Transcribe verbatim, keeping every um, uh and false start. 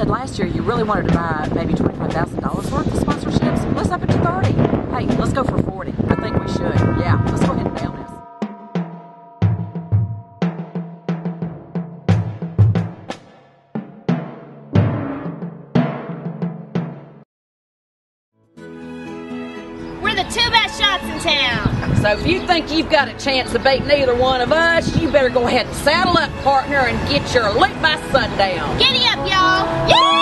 said last year you really wanted to buy maybe twenty-five thousand dollars worth of sponsorships. Let's up it to thirty. Hey, let's go for forty. I think we should. Yeah, let's go ahead and nail this. We're the two best shots in town. So if you think you've got a chance to beat neither one of us, you better go ahead and saddle up, partner, and get your lick by sundown. Giddy up, y'all. Yeah!